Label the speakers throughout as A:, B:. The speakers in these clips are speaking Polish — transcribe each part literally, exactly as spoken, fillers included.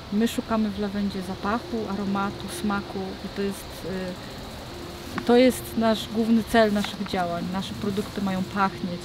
A: My szukamy w lawendzie zapachu, aromatu, smaku i to jest, to jest nasz główny cel naszych działań. Nasze produkty mają pachnieć.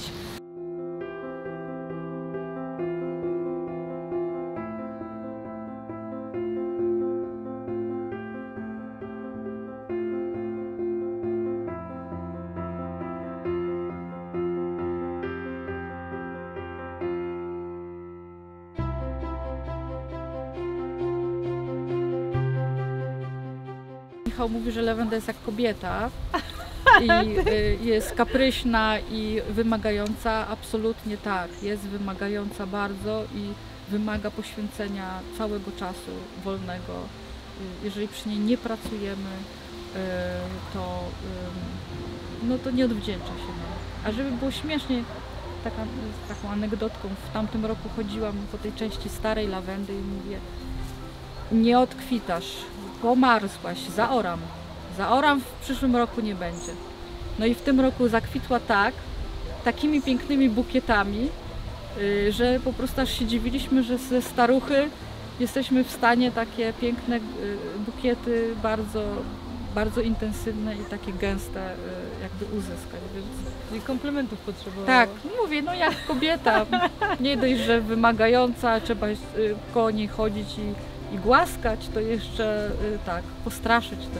A: Michał mówi, że lawenda jest jak kobieta i jest kapryśna i wymagająca. Absolutnie tak, jest wymagająca bardzo i wymaga poświęcenia całego czasu wolnego. Jeżeli przy niej nie pracujemy, to, no to nie odwdzięcza się nam. A żeby było śmiesznie, taka, taką anegdotką, w tamtym roku chodziłam po tej części starej lawendy i mówię: nie odkwitasz, pomarzłaś, zaoram. Zaoram, w przyszłym roku nie będzie. No i w tym roku zakwitła tak, takimi pięknymi bukietami, yy, że po prostu aż się dziwiliśmy, że ze staruchy jesteśmy w stanie takie piękne yy, bukiety, bardzo, bardzo intensywne i takie gęste yy, jakby uzyskać. Więc...
B: I komplementów potrzebowała.
A: Tak, mówię, no jak kobieta, nie dość, że wymagająca, trzeba yy, koło niej chodzić i i głaskać, to jeszcze y, tak, postraszyć też.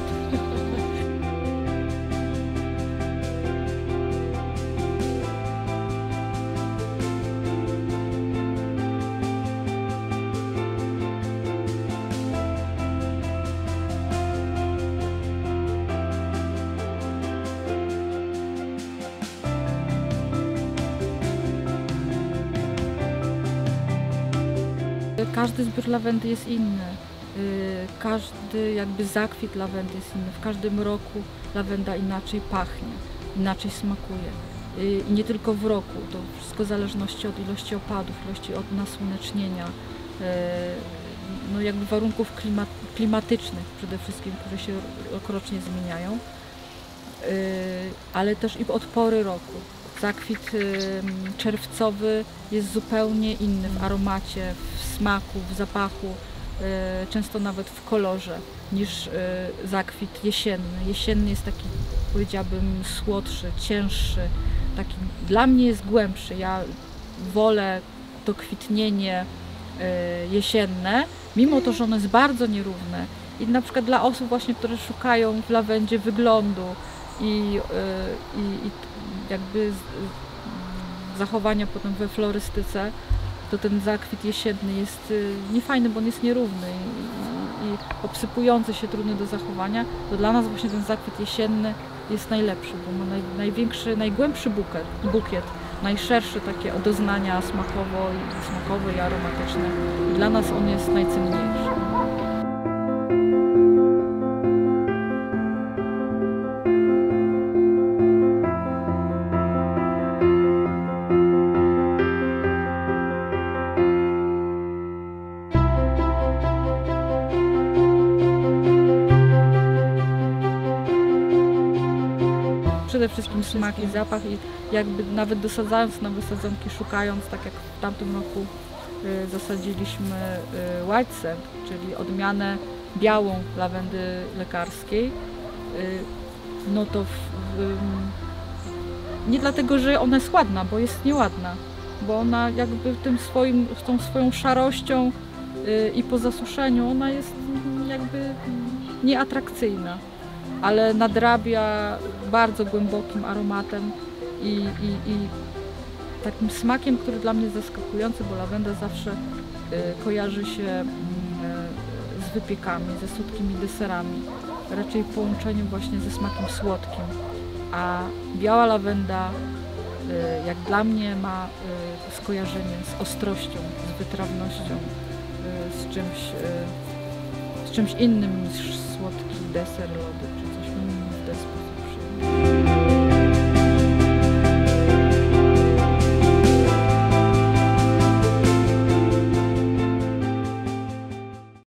A: Każdy zbiór lawendy jest inny, każdy jakby zakwit lawendy jest inny. W każdym roku lawenda inaczej pachnie, inaczej smakuje. I nie tylko w roku, to wszystko w zależności od ilości opadów, ilości od nasłonecznienia, no jakby warunków klimat klimatycznych przede wszystkim, które się rokrocznie zmieniają, ale też i od pory roku. Zakwit czerwcowy jest zupełnie inny w aromacie, w smaku, w zapachu, często nawet w kolorze niż zakwit jesienny. Jesienny jest taki, powiedziałabym, słodszy, cięższy, taki dla mnie jest głębszy. Ja wolę to kwitnienie jesienne, mimo to, że ono jest bardzo nierówne. I na przykład dla osób właśnie, które szukają w lawendzie wyglądu i, i, i jakby zachowania potem we florystyce, to ten zakwit jesienny jest niefajny, bo on jest nierówny i, i obsypujący się, trudny do zachowania. To dla nas właśnie ten zakwit jesienny jest najlepszy, bo ma naj, największy, najgłębszy bukiet, bukiet, najszersze takie doznania smakowo i, smakowe i aromatyczne. I dla nas on jest najcenniejszy. Przede wszystkim smak i zapach i jakby nawet dosadzając na wysadzonki, szukając, tak jak w tamtym roku y, zasadziliśmy y, white scent, czyli odmianę białą lawendy lekarskiej, y, no to w, y, nie dlatego, że ona jest ładna, bo jest nieładna, bo ona jakby tym swoim, tą swoją szarością y, i po zasuszeniu ona jest jakby nieatrakcyjna, ale nadrabia bardzo głębokim aromatem i, i, i takim smakiem, który dla mnie jest zaskakujący, bo lawenda zawsze y, kojarzy się y, z wypiekami, ze słodkimi deserami, raczej w połączeniu właśnie ze smakiem słodkim, a biała lawenda y, jak dla mnie ma y, skojarzenie z ostrością, z wytrawnością, y, z czymś, y, z czymś innym niż słodki deser, lody czy coś innego w ten sposób.